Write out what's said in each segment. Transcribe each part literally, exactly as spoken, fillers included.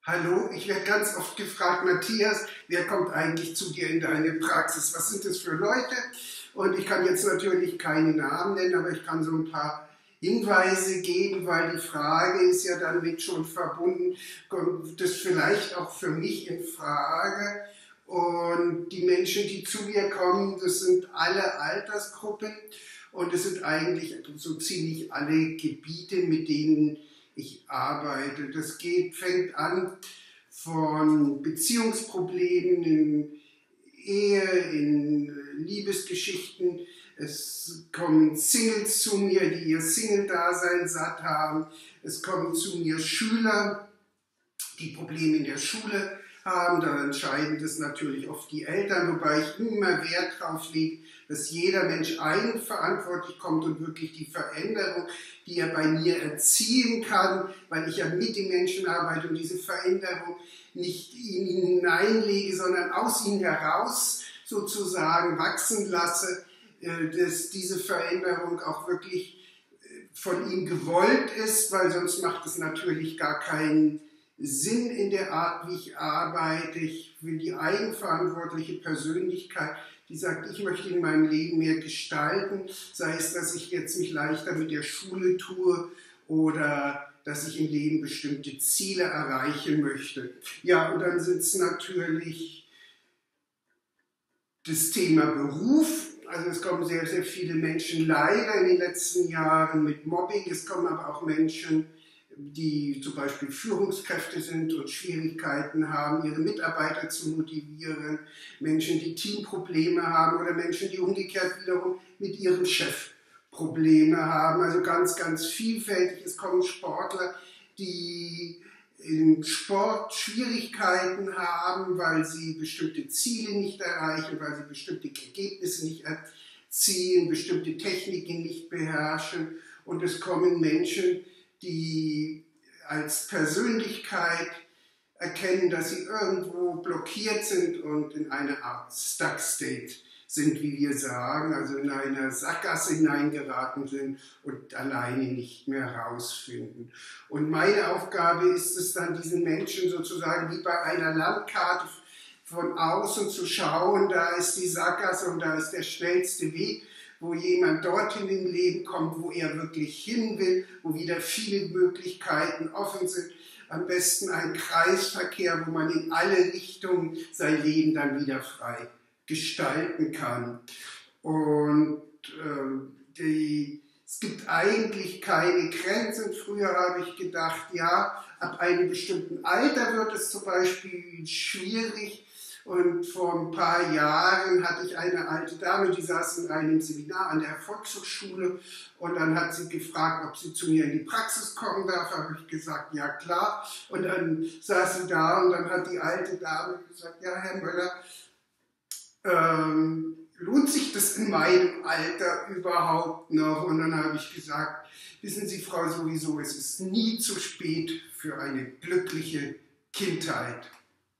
Hallo, ich werde ganz oft gefragt, Matthias, wer kommt eigentlich zu dir in deine Praxis? Was sind das für Leute? Und ich kann jetzt natürlich keine Namen nennen, aber ich kann so ein paar Hinweise geben, weil die Frage ist ja damit schon verbunden, kommt das vielleicht auch für mich in Frage? Und die Menschen, die zu mir kommen, das sind alle Altersgruppen und es sind eigentlich so ziemlich alle Gebiete, mit denen ich arbeite. Das geht, fängt an von Beziehungsproblemen in Ehe, in Liebesgeschichten. Es kommen Singles zu mir, die ihr Single-Dasein satt haben. Es kommen zu mir Schüler, die Probleme in der Schule haben. Da entscheiden das natürlich oft die Eltern, wobei ich immer Wert darauf lege, dass jeder Mensch eigenverantwortlich kommt und wirklich die Veränderung, die er bei mir erzielen kann, weil ich ja mit den Menschen arbeite und diese Veränderung nicht in ihn hineinlege, sondern aus ihnen heraus sozusagen wachsen lasse, dass diese Veränderung auch wirklich von ihm gewollt ist, weil sonst macht es natürlich gar keinen Sinn in der Art, wie ich arbeite. Ich will die eigenverantwortliche Persönlichkeit, die sagt, ich möchte in meinem Leben mehr gestalten, sei es, dass ich jetzt mich leichter mit der Schule tue oder dass ich im Leben bestimmte Ziele erreichen möchte. Ja, und dann sind es natürlich das Thema Beruf. Also es kommen sehr, sehr viele Menschen leider in den letzten Jahren mit Mobbing. Es kommen aber auch Menschen, die zum Beispiel Führungskräfte sind und Schwierigkeiten haben, ihre Mitarbeiter zu motivieren, Menschen, die Teamprobleme haben oder Menschen, die umgekehrt wiederum mit ihrem Chef Probleme haben. Also ganz, ganz vielfältig. Es kommen Sportler, die im Sport Schwierigkeiten haben, weil sie bestimmte Ziele nicht erreichen, weil sie bestimmte Ergebnisse nicht erzielen, bestimmte Techniken nicht beherrschen. Und es kommen Menschen, die als Persönlichkeit erkennen, dass sie irgendwo blockiert sind und in einer Art Stuck State sind, wie wir sagen, also in einer Sackgasse hineingeraten sind und alleine nicht mehr rausfinden. Und meine Aufgabe ist es dann, diesen Menschen sozusagen wie bei einer Landkarte von außen zu schauen, da ist die Sackgasse und da ist der schnellste Weg, wo jemand dorthin im Leben kommt, wo er wirklich hin will, wo wieder viele Möglichkeiten offen sind. Am besten ein Kreisverkehr, wo man in alle Richtungen sein Leben dann wieder frei gestalten kann. Und äh, die, es gibt eigentlich keine Grenzen. Früher habe ich gedacht, ja, ab einem bestimmten Alter wird es zum Beispiel schwierig. Und vor ein paar Jahren hatte ich eine alte Dame, die saß in einem Seminar an der Volkshochschule und dann hat sie gefragt, ob sie zu mir in die Praxis kommen darf. Da habe ich gesagt, ja klar. Und dann saß sie da und dann hat die alte Dame gesagt, ja Herr Möller, ähm, lohnt sich das in meinem Alter überhaupt noch? Und dann habe ich gesagt, wissen Sie, Frau sowieso, es ist nie zu spät für eine glückliche Kindheit.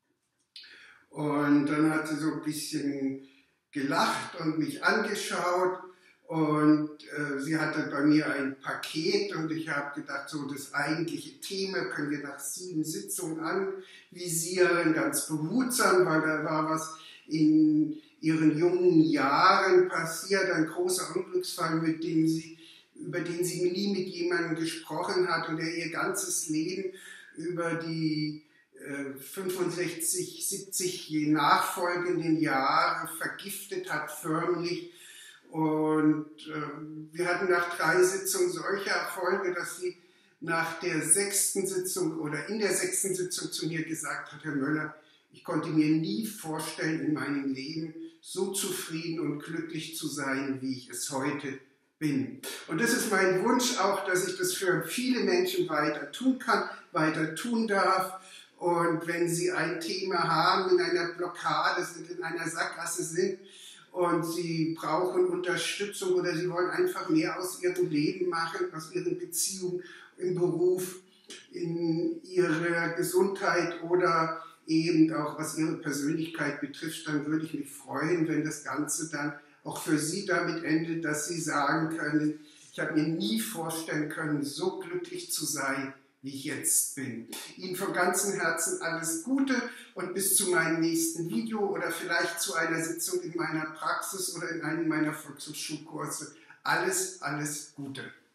Und dann hat sie so ein bisschen gelacht und mich angeschaut und äh, sie hatte bei mir ein Paket und ich habe gedacht, so das eigentliche Thema können wir nach sieben Sitzungen anvisieren, ganz behutsam, weil da war was in ihren jungen Jahren passiert, ein großer Unglücksfall, mit dem sie, über den sie nie mit jemandem gesprochen hat und der ihr ganzes Leben über die fünfundsechzig, siebzig nachfolgenden Jahre vergiftet hat, förmlich. Und äh, wir hatten nach drei Sitzungen solche Erfolge, dass sie nach der sechsten Sitzung oder in der sechsten Sitzung zu mir gesagt hat, Herr Möller, ich konnte mir nie vorstellen, in meinem Leben so zufrieden und glücklich zu sein, wie ich es heute bin. Und das ist mein Wunsch auch, dass ich das für viele Menschen weiter tun kann, weiter tun darf. Und wenn Sie ein Thema haben, in einer Blockade sind, in einer Sackgasse sind und Sie brauchen Unterstützung oder Sie wollen einfach mehr aus Ihrem Leben machen, aus Ihren Beziehungen, im Beruf, in Ihrer Gesundheit oder eben auch was Ihre Persönlichkeit betrifft, dann würde ich mich freuen, wenn das Ganze dann auch für Sie damit endet, dass Sie sagen können, ich habe mir nie vorstellen können, so glücklich zu sein, wie ich jetzt bin. Ihnen von ganzem Herzen alles Gute und bis zu meinem nächsten Video oder vielleicht zu einer Sitzung in meiner Praxis oder in einem meiner Volkshochschulkurse. Alles, alles Gute.